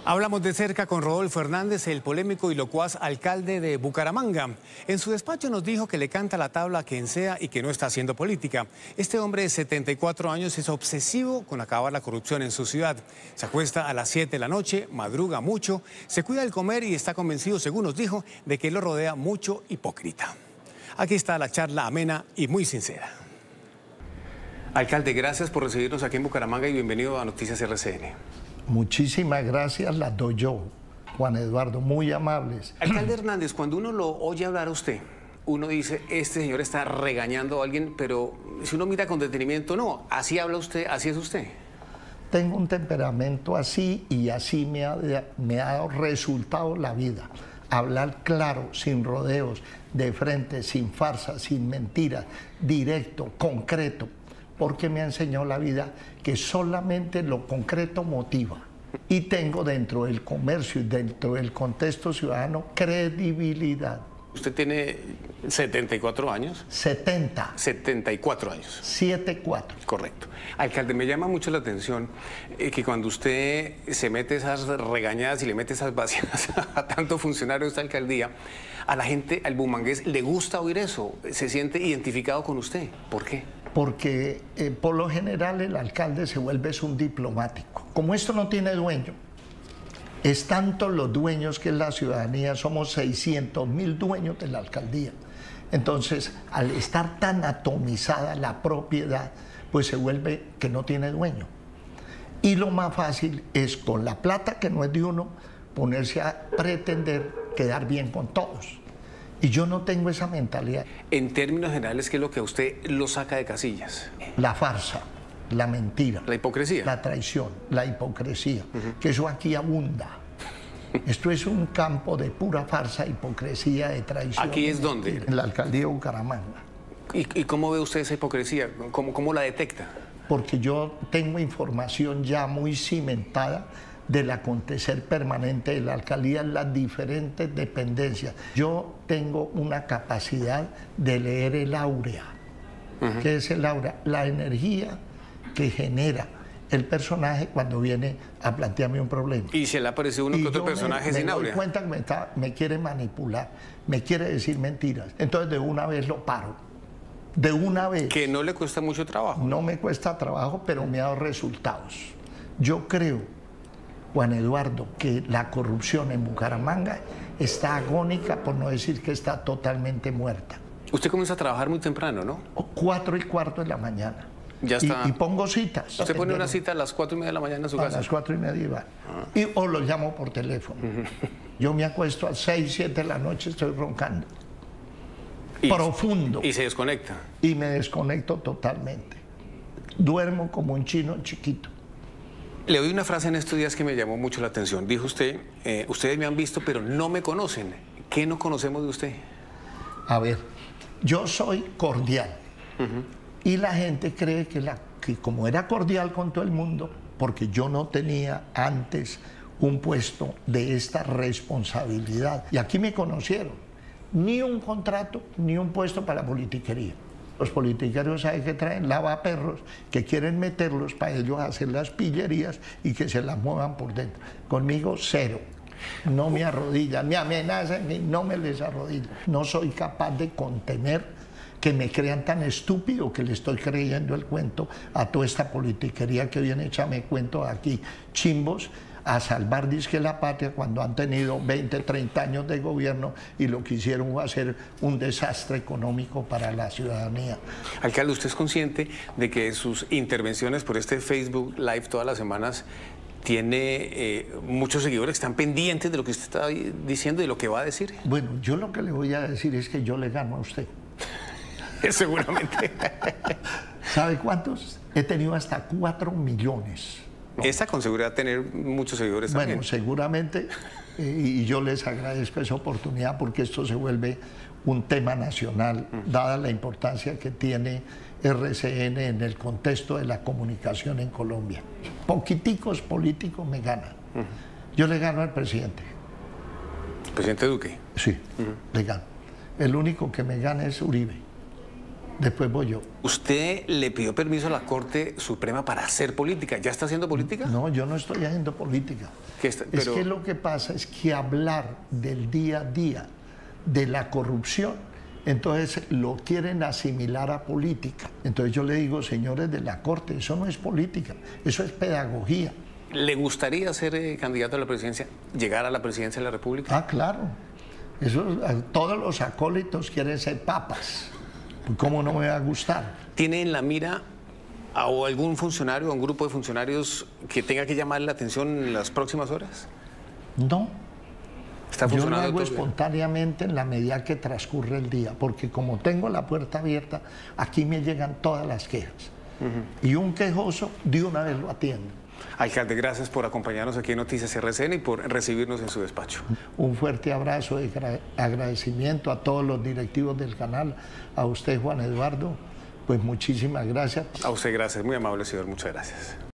Hablamos de cerca con Rodolfo Hernández, el polémico y locuaz alcalde de Bucaramanga. En su despacho nos dijo que le canta la tabla a quien sea y que no está haciendo política. Este hombre de 74 años es obsesivo con acabar la corrupción en su ciudad. Se acuesta a las 7 de la noche, madruga mucho, se cuida del comer y está convencido, según nos dijo, de que lo rodea mucho hipócrita. Aquí está la charla amena y muy sincera. Alcalde, gracias por recibirnos aquí en Bucaramanga y bienvenido a Noticias RCN. Muchísimas gracias, las doy yo, Juan Eduardo, muy amables. Alcalde Hernández, cuando uno lo oye hablar a usted, uno dice, este señor está regañando a alguien, pero si uno mira con detenimiento, no, así habla usted, así es usted. Tengo un temperamento así y así me ha dado resultado la vida. Hablar claro, sin rodeos, de frente, sin farsa, sin mentiras, directo, concreto, porque me ha enseñado la vida que solamente lo concreto motiva. Y tengo dentro del comercio y dentro del contexto ciudadano credibilidad. Usted tiene 74 años. 70. 74 años. 74. Correcto. Alcalde, me llama mucho la atención que cuando usted se mete esas regañadas y le mete esas vacías a tanto funcionario de esta alcaldía, a la gente, al bumangués, le gusta oír eso, se siente identificado con usted. ¿Por qué? Porque por lo general el alcalde se vuelve un diplomático. Como esto no tiene dueño, es tanto los dueños que es la ciudadanía, somos 600.000 dueños de la alcaldía. Entonces, al estar tan atomizada la propiedad, pues se vuelve que no tiene dueño. Y lo más fácil es con la plata que no es de uno, ponerse a pretender quedar bien con todos. Y yo no tengo esa mentalidad. En términos generales, ¿qué es lo que a usted lo saca de casillas? La farsa, la mentira. ¿La hipocresía? La traición, la hipocresía, que eso aquí abunda. Esto es un campo de pura farsa, hipocresía, de traición. ¿Aquí es dónde? En la alcaldía de Bucaramanga. ¿Y cómo ve usted esa hipocresía? ¿Cómo la detecta? Porque yo tengo información ya muy cimentada del acontecer permanente de la alcaldía en las diferentes dependencias. Yo tengo una capacidad de leer el áurea. ¿Qué es el áurea? La energía que genera el personaje cuando viene a plantearme un problema. ¿Y se le aparece uno que otro personaje sin áurea? Me doy cuenta que me quiere manipular, me quiere decir mentiras. Entonces de una vez lo paro. De una vez. Que no le cuesta mucho trabajo. No me cuesta trabajo, pero me ha dado resultados. Yo creo, Juan Eduardo, que la corrupción en Bucaramanga está agónica, por no decir que está totalmente muerta. Usted comienza a trabajar muy temprano, ¿no? 4:15 de la mañana. Ya está. Y pongo citas. ¿Usted pone una cita a las 4:30 de la mañana en su casa? A las 4:30 va. O lo llamo por teléfono. Yo me acuesto a 6, 7 de la noche, estoy roncando. Profundo. Y se desconecta. Y me desconecto totalmente. Duermo como un chino chiquito. Le oí una frase en estos días que me llamó mucho la atención. Dijo usted, ustedes me han visto, pero no me conocen. ¿Qué no conocemos de usted? A ver, yo soy cordial. Y la gente cree que como era cordial con todo el mundo, porque yo no tenía antes un puesto de esta responsabilidad. Y aquí me conocieron. Ni un contrato, ni un puesto para la politiquería. Los politiqueros, ¿saben qué traen? Lavaperros, que quieren meterlos para ellos hacer las pillerías y que se las muevan por dentro. Conmigo, cero. No me arrodillan, me amenazan, no me les arrodillo. No soy capaz de contener que me crean tan estúpido que le estoy creyendo el cuento a toda esta politiquería que viene, échame cuento aquí, chimbos, a salvar disque la patria cuando han tenido 20, 30 años de gobierno y lo que hicieron fue hacer un desastre económico para la ciudadanía. Alcalde, ¿usted es consciente de que sus intervenciones por este Facebook Live todas las semanas tiene muchos seguidores que están pendientes de lo que usted está diciendo y lo que va a decir? Bueno, yo lo que le voy a decir es que yo le gano a usted. Seguramente. ¿Sabe cuántos? He tenido hasta 4 millones. Esta con seguridad tener muchos seguidores también. Bueno, seguramente, y yo les agradezco esa oportunidad porque esto se vuelve un tema nacional, dada la importancia que tiene RCN en el contexto de la comunicación en Colombia. Poquiticos políticos me ganan. Yo le gano al presidente. ¿Presidente Duque? Sí, le gano. El único que me gana es Uribe. después voy yo. ¿Usted le pidió permiso a la Corte Suprema para hacer política? ¿Ya está haciendo política? No, yo no estoy haciendo política. Es que lo que pasa es que hablar del día a día, de la corrupción, entonces lo quieren asimilar a política. Entonces yo le digo, señores de la Corte, eso no es política, eso es pedagogía. ¿Le gustaría ser candidato a la presidencia, llegar a la presidencia de la República? Ah, claro. Eso, todos los acólitos quieren ser papas. ¿Cómo no me va a gustar? ¿Tiene en la mira a algún funcionario, a un grupo de funcionarios que tenga que llamar la atención en las próximas horas? No. ¿Está yo lo funcionando hago todo bien? espontáneamente en la medida que transcurre el día, porque como tengo la puerta abierta, aquí me llegan todas las quejas. Y un quejoso de una vez lo atiende. Alcalde, gracias por acompañarnos aquí en Noticias RCN y por recibirnos en su despacho. Un fuerte abrazo de agradecimiento a todos los directivos del canal, a usted, Juan Eduardo, pues muchísimas gracias. A usted gracias, muy amable señor, muchas gracias.